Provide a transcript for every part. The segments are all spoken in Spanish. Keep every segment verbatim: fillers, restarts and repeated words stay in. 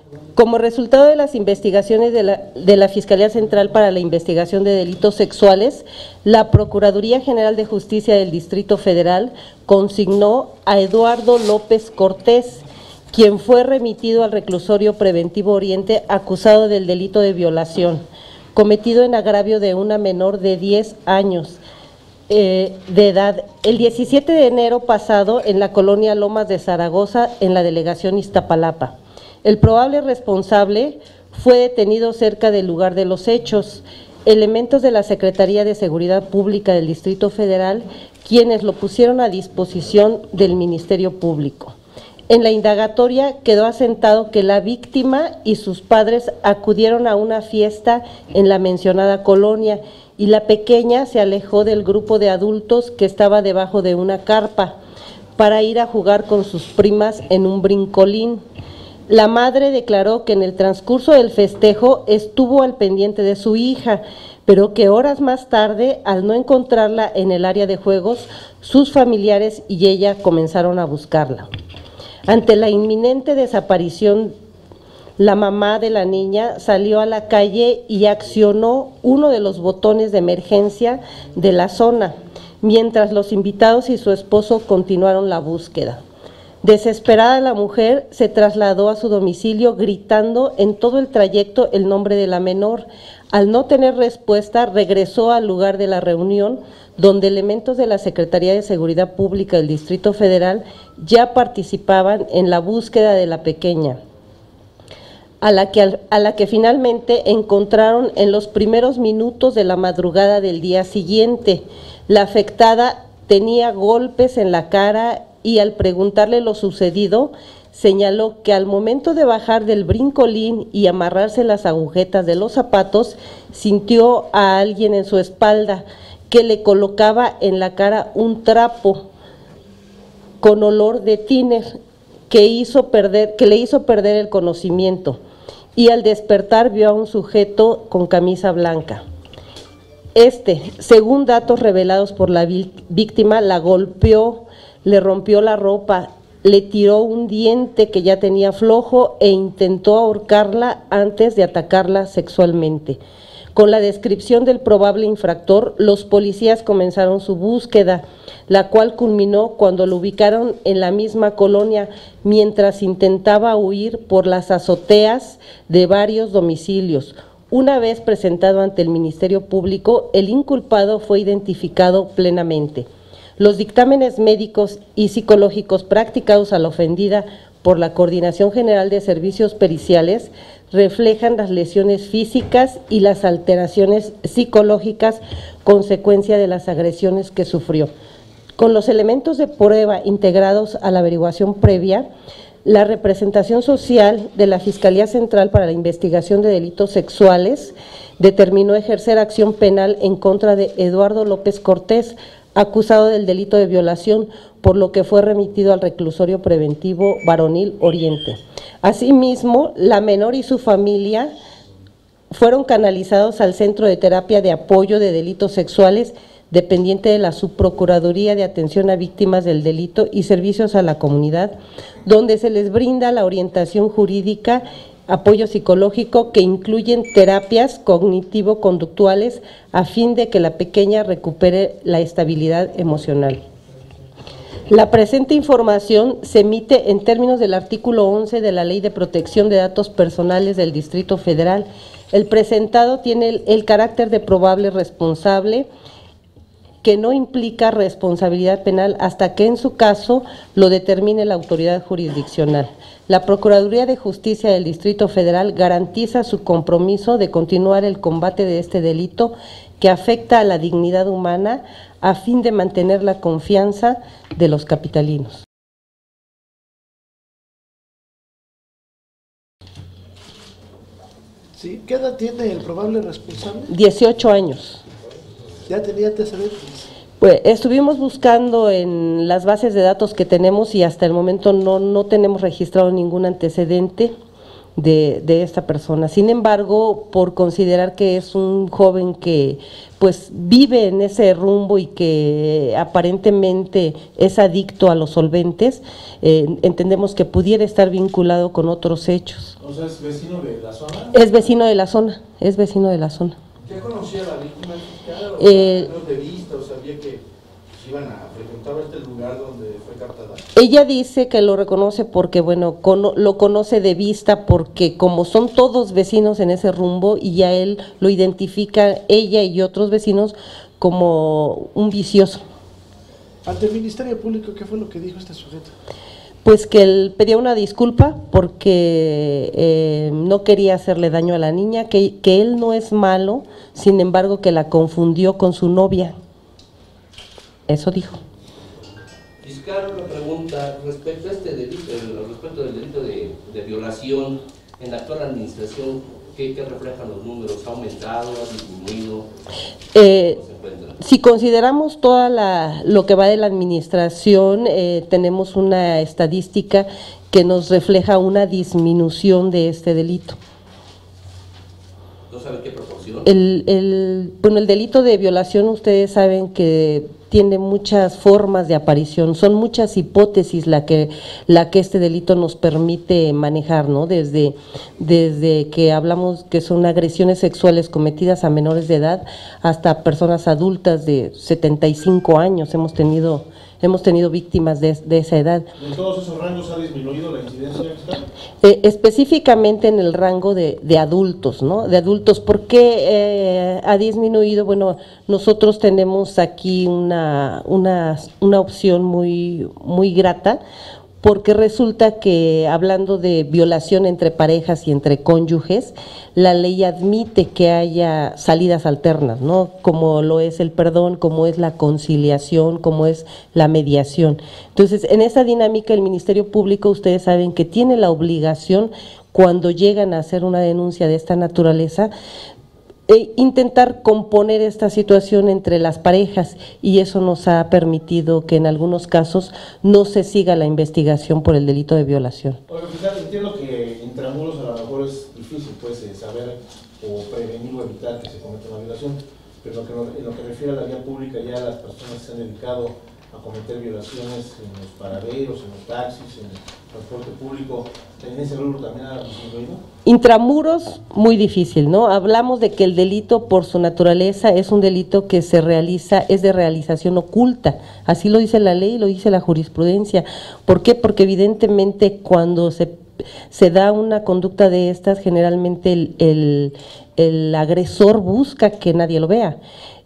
Como resultado de las investigaciones de la, de la Fiscalía Central para la Investigación de Delitos Sexuales, la Procuraduría General de Justicia del Distrito Federal consignó a Eduardo López Cortés, quien fue remitido al reclusorio preventivo Oriente acusado del delito de violación, cometido en agravio de una menor de diez años eh, de edad, el diecisiete de enero pasado en la colonia Lomas de Zaragoza, en la delegación Iztapalapa. El probable responsable fue detenido cerca del lugar de los hechos. Elementos de la Secretaría de Seguridad Pública del Distrito Federal, quienes lo pusieron a disposición del Ministerio Público. En la indagatoria quedó asentado que la víctima y sus padres acudieron a una fiesta en la mencionada colonia y la pequeña se alejó del grupo de adultos que estaba debajo de una carpa para ir a jugar con sus primas en un brincolín. La madre declaró que en el transcurso del festejo estuvo al pendiente de su hija, pero que horas más tarde, al no encontrarla en el área de juegos, sus familiares y ella comenzaron a buscarla. Ante la inminente desaparición, la mamá de la niña salió a la calle y accionó uno de los botones de emergencia de la zona, mientras los invitados y su esposo continuaron la búsqueda. Desesperada, la mujer se trasladó a su domicilio gritando en todo el trayecto el nombre de la menor. Al no tener respuesta, regresó al lugar de la reunión, donde elementos de la Secretaría de Seguridad Pública del Distrito Federal ya participaban en la búsqueda de la pequeña, a la que, a la que finalmente encontraron en los primeros minutos de la madrugada del día siguiente. La afectada tenía golpes en la cara y al preguntarle lo sucedido, señaló que al momento de bajar del brincolín y amarrarse las agujetas de los zapatos, sintió a alguien en su espalda que le colocaba en la cara un trapo con olor de tiner que, hizo perder, que le hizo perder el conocimiento, y al despertar vio a un sujeto con camisa blanca. Este, según datos revelados por la víctima, la golpeó, le rompió la ropa, le tiró un diente que ya tenía flojo e intentó ahorcarla antes de atacarla sexualmente. Con la descripción del probable infractor, los policías comenzaron su búsqueda, la cual culminó cuando lo ubicaron en la misma colonia mientras intentaba huir por las azoteas de varios domicilios. Una vez presentado ante el Ministerio Público, el inculpado fue identificado plenamente. Los dictámenes médicos y psicológicos practicados a la ofendida por la Coordinación General de Servicios Periciales reflejan las lesiones físicas y las alteraciones psicológicas consecuencia de las agresiones que sufrió. Con los elementos de prueba integrados a la averiguación previa, la representación social de la Fiscalía Central para la Investigación de Delitos Sexuales determinó ejercer acción penal en contra de Eduardo López Cortés, acusado del delito de violación, por lo que fue remitido al reclusorio preventivo Varonil Oriente. Asimismo, la menor y su familia fueron canalizados al Centro de Terapia de Apoyo de Delitos Sexuales, dependiente de la Subprocuraduría de Atención a Víctimas del Delito y Servicios a la Comunidad, donde se les brinda la orientación jurídica, apoyo psicológico que incluyen terapias cognitivo-conductuales a fin de que la pequeña recupere la estabilidad emocional. La presente información se emite en términos del artículo once de la Ley de Protección de Datos Personales del Distrito Federal. El presentado tiene el, el carácter de probable responsable, que no implica responsabilidad penal hasta que en su caso lo determine la autoridad jurisdiccional. La Procuraduría de Justicia del Distrito Federal garantiza su compromiso de continuar el combate de este delito que afecta a la dignidad humana a fin de mantener la confianza de los capitalinos. Sí, ¿qué edad tiene el probable responsable? dieciocho años. ¿Ya tenía antecedentes? Pues estuvimos buscando en las bases de datos que tenemos y hasta el momento no, no tenemos registrado ningún antecedente. de, de esta persona. Sin embargo, por considerar que es un joven que pues vive en ese rumbo y que aparentemente es adicto a los solventes, eh, entendemos que pudiera estar vinculado con otros hechos. O sea, ¿es vecino de la zona? Es vecino de la zona, es vecino de la zona. ¿Ya conocía a la víctima? ¿O Eh, de vista, o sabía que iban a frecuentar este lugar donde fue captada? Ella dice que lo reconoce porque, bueno, cono, lo conoce de vista porque como son todos vecinos en ese rumbo y ya él lo identifica, ella y otros vecinos, como un vicioso. Ante el Ministerio Público, ¿qué fue lo que dijo este sujeto? Pues que él pedía una disculpa porque eh, no quería hacerle daño a la niña, que, que él no es malo, sin embargo que la confundió con su novia. Eso dijo. Fiscal, una pregunta respecto a este delito, el, respecto del delito de, de violación en la actual administración, ¿qué, qué reflejan los números? ¿Ha aumentado? ¿Ha disminuido? Eh, si consideramos toda la, lo que va de la administración, eh, tenemos una estadística que nos refleja una disminución de este delito. ¿No saben qué proporción? El, el, bueno, el delito de violación, ustedes saben que tiene muchas formas de aparición, son muchas hipótesis la que, la que este delito nos permite manejar, ¿no? Desde, desde que hablamos que son agresiones sexuales cometidas a menores de edad hasta personas adultas de setenta y cinco años, hemos tenido, hemos tenido víctimas de, de esa edad. ¿En todos esos rangos ha disminuido la incidencia? Eh, específicamente en el rango de, de adultos, ¿no? De adultos, ¿por qué eh, ha disminuido? Bueno, nosotros tenemos aquí una, una, una opción muy, muy grata, porque resulta que hablando de violación entre parejas y entre cónyuges, la ley admite que haya salidas alternas, ¿no? Como lo es el perdón, como es la conciliación, como es la mediación. Entonces, en esa dinámica el Ministerio Público, ustedes saben que tiene la obligación, cuando llegan a hacer una denuncia de esta naturaleza, E intentar componer esta situación entre las parejas, y eso nos ha permitido que en algunos casos no se siga la investigación por el delito de violación. Oye, quizás entiendo que intramuros a lo mejor es difícil pues saber o prevenir o evitar que se cometa una violación, pero lo que, en lo que refiere a la vía pública, ya las personas se han dedicado a cometer violaciones en los paraderos, en los taxis, en el transporte público, ¿en ese rubro también ha disminuido? Intramuros, muy difícil, ¿no? Hablamos de que el delito por su naturaleza es un delito que se realiza, es de realización oculta, así lo dice la ley, lo dice la jurisprudencia. ¿Por qué? Porque evidentemente cuando se, se da una conducta de estas, generalmente el, el, el agresor busca que nadie lo vea,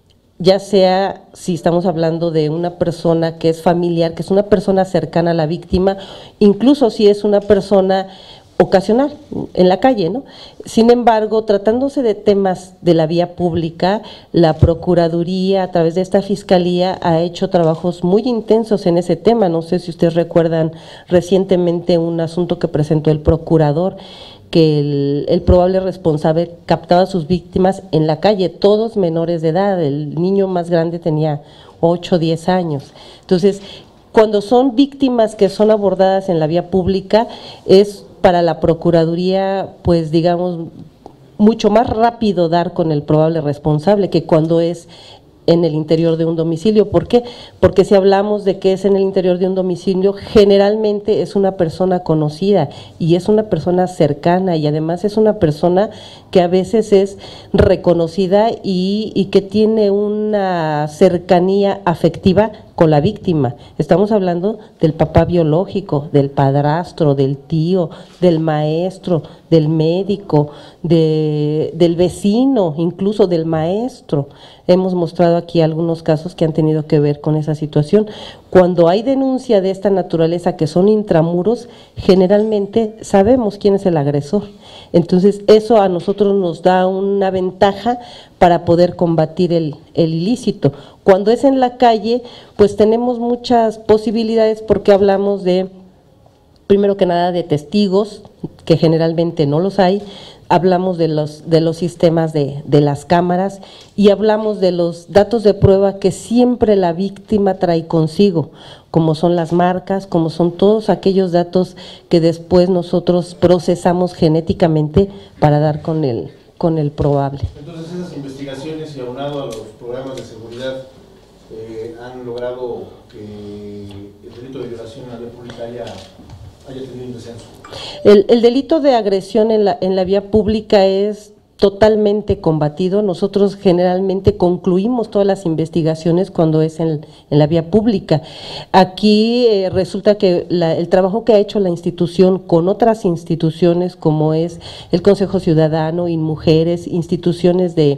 ya sea si estamos hablando de una persona que es familiar, que es una persona cercana a la víctima, incluso si es una persona ocasional en la calle, ¿no? Sin embargo, tratándose de temas de la vía pública, la Procuraduría a través de esta Fiscalía ha hecho trabajos muy intensos en ese tema. No sé si ustedes recuerdan recientemente un asunto que presentó el procurador, que el, el probable responsable captaba a sus víctimas en la calle, todos menores de edad, el niño más grande tenía ocho o diez años. Entonces, cuando son víctimas que son abordadas en la vía pública, es para la Procuraduría, pues digamos, mucho más rápido dar con el probable responsable que cuando es en el interior de un domicilio. ¿Por qué? Porque si hablamos de que es en el interior de un domicilio, generalmente es una persona conocida y es una persona cercana, y además es una persona que a veces es reconocida y, y que tiene una cercanía afectiva con la víctima. Estamos hablando del papá biológico, del padrastro, del tío, del maestro, del médico, de, del vecino, incluso del maestro. Hemos mostrado aquí algunos casos que han tenido que ver con esa situación. Cuando hay denuncia de esta naturaleza que son intramuros, generalmente sabemos quién es el agresor. Entonces, eso a nosotros nos da una ventaja para poder combatir el, el ilícito. Cuando es en la calle, pues tenemos muchas posibilidades, porque hablamos de, primero que nada, de testigos, que generalmente no los hay. hablamos de los, de los sistemas de, de las cámaras y hablamos de los datos de prueba que siempre la víctima trae consigo, como son las marcas, como son todos aquellos datos que después nosotros procesamos genéticamente para dar con el, con el probable. Entonces esas investigaciones y aunado a los programas de seguridad eh, han logrado que el delito de violación a la vía pública haya, haya tenido un descenso. El, el delito de agresión en la, en la vía pública es totalmente combatido. Nosotros generalmente concluimos todas las investigaciones cuando es en, en la vía pública. Aquí eh, resulta que la, el trabajo que ha hecho la institución con otras instituciones como es el Consejo Ciudadano, INMujeres, instituciones de,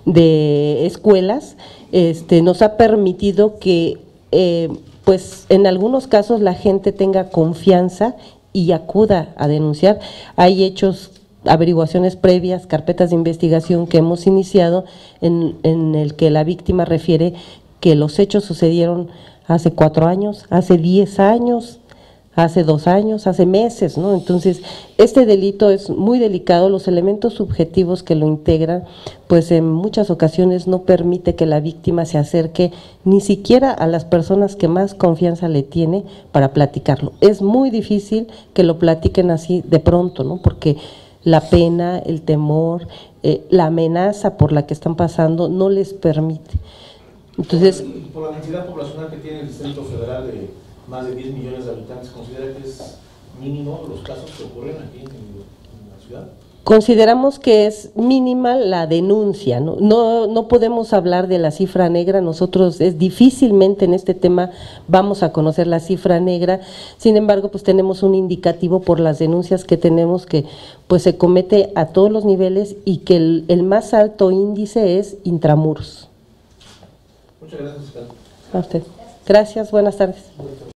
de escuelas, este, nos ha permitido que eh, pues en algunos casos la gente tenga confianza y acuda a denunciar. Hay hechos, averiguaciones previas, carpetas de investigación que hemos iniciado en, en el que la víctima refiere que los hechos sucedieron hace cuatro años, hace diez años, hace dos años, hace meses, ¿no? Entonces, este delito es muy delicado, los elementos subjetivos que lo integran, pues en muchas ocasiones no permite que la víctima se acerque ni siquiera a las personas que más confianza le tiene para platicarlo. Es muy difícil que lo platiquen así de pronto, ¿no? Porque la pena, el temor, eh, la amenaza por la que están pasando no les permite. Entonces, por, por la densidad poblacional que tiene el Distrito Federal de más de diez millones de habitantes, ¿considera que es mínimo los casos que ocurren aquí en, en la ciudad? Consideramos que es mínima la denuncia, ¿no? No, no podemos hablar de la cifra negra, nosotros es difícilmente en este tema vamos a conocer la cifra negra, sin embargo pues tenemos un indicativo por las denuncias que tenemos que pues se comete a todos los niveles y que el, el más alto índice es intramuros. Muchas gracias, fiscal. A usted. Gracias, buenas tardes.